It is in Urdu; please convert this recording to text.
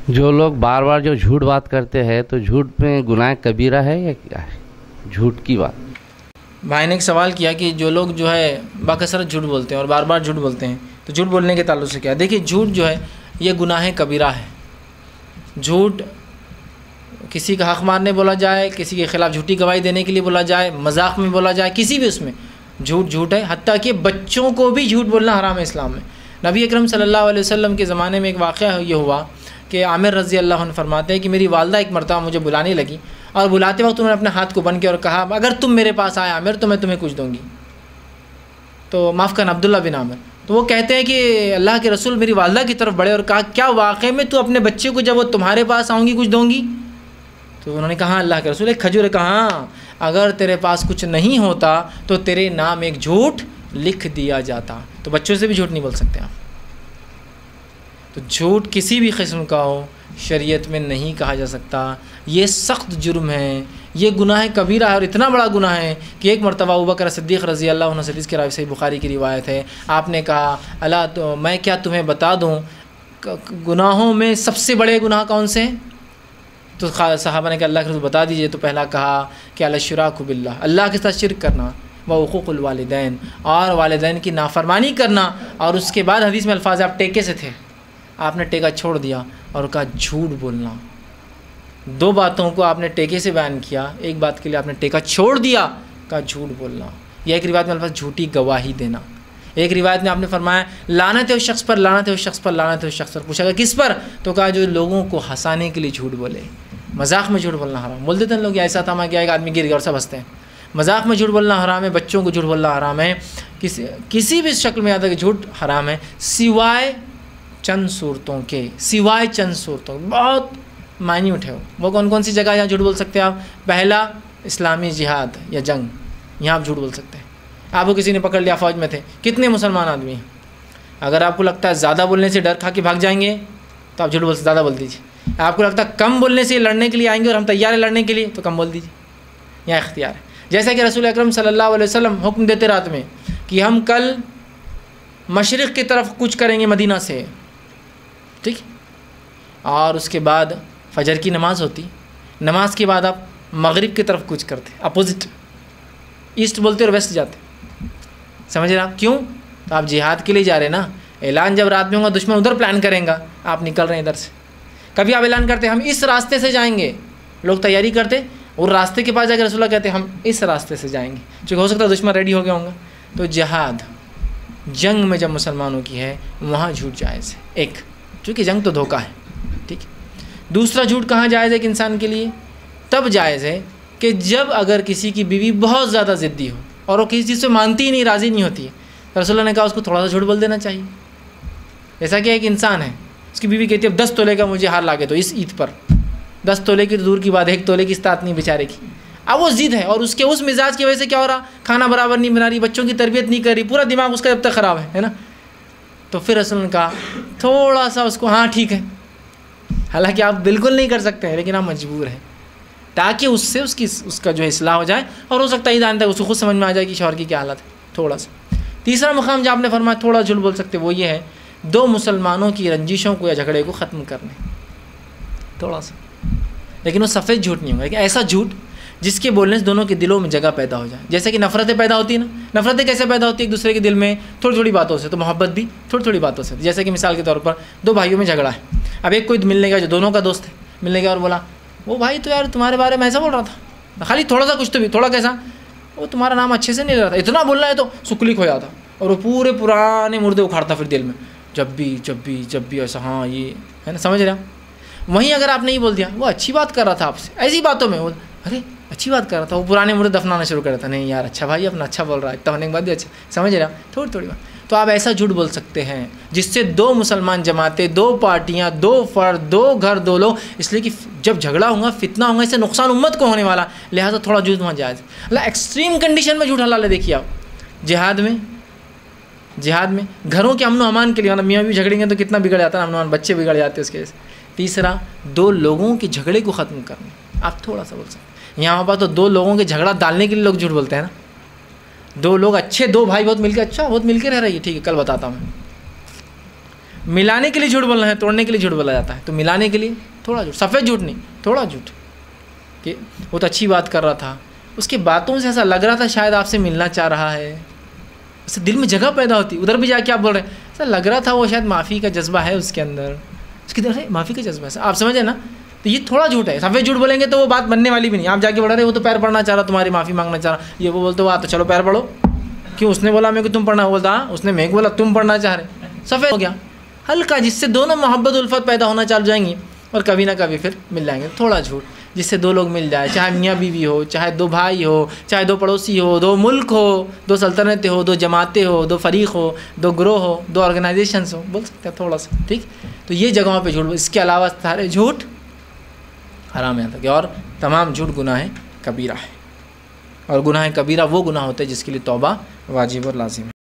جو لوگ بار بار جو جھوٹ بات کرتے ہیں تو جھوٹ میں گناہ کبیرہ ہے یا کیا ہے جھوٹ کی بات؟ بھائی نے ایک سوال کیا کہ جو لوگ جو ہے باکثرت جھوٹ بولتے ہیں اور بار بار جھوٹ بولتے ہیں تو جھوٹ بولنے کے تعلق سے کیا ہے؟ دیکھیے جھوٹ جو ہے یہ گناہ کبیرہ ہے. جھوٹ کسی کا حق مارنے بولا جائے, کسی کے خلاف جھوٹی گواہی دینے کے لیے بولا جائے, مذاق میں بولا جائے, کسی بھی اس میں جھوٹ ہے. حتیٰ کہ بچوں کو بھی جھوٹ بولنا حرام ہے اسلام میں. نبی اکرم صلی اللہ علیہ وسلم کے زمانے میں ایک واقعہ یہ ہوا کہ عامر رضی اللہ عنہ فرماتے ہیں کہ میری والدہ ایک مرتبہ مجھے بلانے لگی اور بلاتے وقت انہوں نے اپنے ہاتھ کو بن کیا اور کہا اگر تم میرے پاس آئے عامر تو میں تمہیں کچھ دوں گی. تو معاف کرنا عبداللہ بن عامر. تو وہ کہتے ہیں کہ اللہ کے رسول میری والدہ کی طرف بڑھے اور کہا کیا واقعے میں تو اپنے بچے کو جب وہ تمہارے پاس آؤں گی کچھ دوں گی؟ تو انہوں نے کہا اللہ کے رسول ایک کھجور. کہا اگر تیرے پاس کچھ نہیں ہوتا تو تیرے نام ایک جھوٹ لکھ دیا جاتا. تو بچوں سے بھی جھوٹ نہیں بول سکتے آپ. تو جھوٹ کسی بھی قسم کا ہو شریعت میں نہیں کہا جا سکتا. یہ سخت جرم ہے, یہ گناہ کبیرہ ہے اور اتنا بڑا گناہ ہے کہ ایک مرتبہ ابوبکر صدیق رضی اللہ عنہ سے حدیث کی روایت صحیح بخاری کی روایت ہے, آپ نے کہا اللہ تو میں کیا تمہیں بتا دوں گناہوں میں سب سے بڑے گناہ کون سے ہیں؟ تو صحابہ نے کہا اللہ کے رسول بتا دیجئے. تو پہلا کہا کہ الشراک باللہ, اللہ کے ساتھ شرک کرنا, وحقوق الوالدین, اور والدین کی نافرمانی کرنا. اور اس کے بعد حدیث میں الفاظ آپ ٹیکے سے تھے, آپ نے ٹیکا چھوڑ دیا اور کہا جھوٹ بولنا. دو باتوں کو آپ نے ٹیکے سے بیان کیا, ایک بات کے لیے آپ نے ٹیکا چھوڑ دیا, کہا جھوٹ بولنا. یا ایک روایت میں الفاظ جھوٹی گواہی دینا. ایک روایت میں آپ نے فرمایا لعنت ہے اس شخص پر, لعنت ہے اس شخص پر, لعنت ہے اس شخص پر. پوچھا گیا کس پر؟ تو کہا جو لوگوں کو ہنسانے کے لیے جھوٹ بولے. مذاق میں جھوٹ بولنا حرام. بول دیتے ہیں لوگ ایسا تھا کیا ایک آدمی گر گیا اور سب ہنستے ہیں. مذاق میں جھوٹ بولنا حرام ہے, بچوں کو جھوٹ بولنا حرام ہے, کسی بھی شکل میں یاد ہے کہ جھوٹ حرام ہے سوائے چند صورتوں کے. سوائے چند صورتوں بہت مائنیوٹ ہے وہ کون کون سی جگہ یہاں جھوٹ بول سکتے ہیں آپ؟ پہلا اسلامی جہاد یا جنگ, یہاں آپ جھوٹ بول سکتے ہیں. آپ کو کسی نے پکڑ لیا, فوج میں تھے, کتنے مسلمان آدمی ہیں, اگر آپ کو لگتا ہے زیادہ بولنے سے ڈر کھا کے بھاگ جائیں گے تو آپ جھوٹ بول زیادہ بول دیجیے. آپ کو لگتا ہے کم بولنے سے لڑنے کے لیے آئیں گے اور ہم تیار ہیں لڑنے کے لیے تو کم بول دیجیے. یہاں اختیار ہے. جیسا کہ رسول اکرم صلی اللہ علیہ وسلم حکم دیتے رات میں کہ ہم کل مشرق کی طرف کچھ کریں گے مدینہ سے, ٹھیک, اور اس کے بعد فجر کی نماز ہوتی, نماز کے بعد آپ مغرب کی طرف کچھ کرتے, اپوزٹ, ایسٹ بولتے اور ویسٹ جاتے. سمجھ رہے آپ کیوں؟ تو آپ جہاد کے لیے جا رہے ہیں نا. اعلان جب رات میں ہوگا دشمن ادھر پلان کریں گا, آپ نکل رہے ہیں ادھر سے. کبھی آپ اعلان کرتے ہم اس راستے سے جائیں گے, لوگ تیاری کرتے اور راستے کے پاس جا کے رسول اللہ کہتے ہم اس راستے سے جائیں گے, چونکہ ہو سکتا ہے دشمن ریڈی ہو گیا ہوں گا. تو جہاد جنگ میں جب مسلمانوں کی ہے وہاں جھوٹ جائز ہے ایک, چونکہ جنگ تو دھوکہ ہے, ٹھیک. دوسرا جھوٹ کہاں جائز ہے کہ انسان کے لیے تب جائز ہے کہ جب اگر کسی کی بیوی بہت زیادہ ضدی ہو اور وہ کسی چیز سے مانتی ہی نہیں, راضی نہیں ہوتی ہے, رسول اللہ نے کہا اس کو تھوڑا سا جھوٹ بول دینا چاہیے. جیسا کہ ایک انسان ہے, اس کی بیوی کہتی ہے اب 10 تولے کا مجھے ہار لا کے دو اس عید پر. 10 تولے کی دور کی بات, 1 تولے کی استطاعت نہیں بیچارے کی. اب وہ ضد ہے اور اس کے اس مزاج کی وجہ سے کیا ہو رہا, کھانا برابر نہیں بنا رہی, بچوں کی تربیت نہیں کر رہی, پورا دماغ اس کا جب تک خراب ہے نا. تو پھر رسول نے کہا تھوڑا سا اس کو ہاں ٹھیک ہے, حالانکہ آپ بالکل نہیں کر سکتے ہیں لیکن آپ مجبور ہیں تاکہ اس سے اس کا جو ہے اصلاح ہو جائے, اور ہو سکتا ہے عید آنے تک اس کو خود سمجھ میں آ جائے کہ شوہر کی کیا حالت ہے. تھوڑا سا تیسرا مقام جو آپ نے فرمایا تھوڑا جھوٹ بول سکتے, وہ یہ ہے دو مسلمانوں کی رنجشوں کو یا جھگڑے کو ختم کرنے, تھوڑا سا. لیکن وہ سفید جھوٹ نہیں ہوگا, لیکن ایسا جھوٹ جس کے بولنے سے دونوں کے دلوں میں جگہ پیدا ہو جائے. جیسے کہ نفرتیں پیدا ہوتی ہیں نا, نفرتیں کیسے پیدا ہوتی ہیں ایک دوسرے کے دل میں تھوڑی تھوڑی باتوں سے, تو محبت بھی تھوڑی تھوڑی باتوں سے. جیسے کہ مثال کے طور پر 2 بھائیوں میں جھگڑا ہے, اب ایک کوئی ملنے گیا جو دونوں کا دوست ہے, ملنے گیا اور بولا وہ بھائی تو یار تمہارے بارے میں ایسا بول رہا تھا, خالی تھوڑا سا کچھ تو بھی, تھوڑا کیسا, وہ تمہارا نام اچھے سے نہیں لے رہا تھا, اتنا بولنا ہے تو سکلک ہو جاتا اور وہ پورے پرانے مردے اکھاڑتا پھر دل میں, جب بھی ایسا, ہاں یہ ہے نا, سمجھ رہے ہیں. وہیں اگر آپ نہیں بول دیا وہ اچھی بات کر رہا تھا آپ سے, ایسی باتوں میں وہ ارے اچھی بات کر رہا تھا, وہ پرانے مردے دفنانا شروع کر رہا تھا, نہیں یار اچھا بھائی اپنا اچھا بول رہا ہے, اتنا ہونے کے بعد بھی اچھا, سمجھ رہے ہیں تھوڑی تھوڑی بات. تو آپ ایسا جھوٹ بول سکتے ہیں جس سے 2 مسلمان جماعتیں, 2 پارٹیاں, 2 فرد, 2 گھر, 2 لوگ, اس لیے کہ جب جھگڑا ہوگا فتنہ ہوگا, اس سے نقصان امت کو ہونے والا, لہٰذا تھوڑا جھوٹ وہاں جائز. اللہ ایکسٹریم کنڈیشن میں جھوٹ حلال ہے. دیکھیے آپ جہاد میں گھروں کے امن و امان کے لیے, میاں بھی جھگڑیں گے تو کتنا بگڑ جاتا ہے امن و امان, بچے بگڑ جاتے ہیں اس کے. تیسرا 2 لوگوں کے جھگڑے کو ختم کرنا, آپ تھوڑا سا بول سکتے ہیں. یہاں پر تو 2 لوگوں کے جھگڑا ڈالنے کے لیے لوگ جھوٹ بولتے ہیں نا. 2 لوگ اچھے, 2 بھائی بہت مل کے, اچھا بہت مل کے رہ رہی ہے, ٹھیک ہے کل بتاتا ہوں. ملانے کے لیے جھوٹ بولنا ہے، توڑنے کے لیے جھوٹ بولا جاتا ہے. تو ملانے کے لیے تھوڑا جھوٹ، سفید جھوٹ نہیں، تھوڑا جھوٹ. کہ وہ تو اچھی بات کر رہا تھا، اس کی باتوں سے ایسا لگ رہا تھا شاید آپ سے ملنا چاہ رہا ہے، اس سے دل میں جگہ پیدا ہوتی. ادھر بھی جا کے آپ بول رہے ہیں، ایسا لگ رہا تھا وہ شاید معافی کا جذبہ ہے اس کے اندر، اس کی طرف سے معافی کا جذبہ ہے. آپ سمجھیں نا. تو یہ تھوڑا جھوٹ ہے. سفید جھوٹ بولیں گے تو وہ بات بننے والی بھی نہیں. آپ جا کے بول رہے وہ تو پیر پڑنا چاہ رہا، تمہاری معافی مانگنا چاہ رہا، یہ وہ بولتے ہو تو چلو پیر پڑھو. کیوں؟ اس نے بولا میرے کو تم پڑھنا، بولتا ہاں اس نے میرے کو بولا تم پڑھنا چاہ رہے. سفید ہو گیا ہلکا، جس سے دونوں محبت الفت پیدا ہونا چل جائیں گی اور کبھی نہ کبھی پھر مل جائیں گے. تھوڑا جھوٹ جس سے دو لوگ مل جائے، چاہے میاں بیوی ہو، چاہے دو بھائی ہو، چاہے دو پڑوسی ہو، دو ملک ہو، دو سلطنتیں ہو، دو جماعتیں ہو، دو فریق ہو، دو گروہ ہو، دو آرگنائزیشنز ہو، بول سکتے ہیں تھوڑا سا. ٹھیک. تو یہ جگہوں پہ جھوٹ، اس کے علاوہ سارے جھوٹ حرام ہے تک. اور تمام جھوٹ گناہ کبیرہ ہے. اور گناہ کبیرہ وہ گناہ ہوتے ہیں جس کے لیے توبہ واجب اور لازم ہے.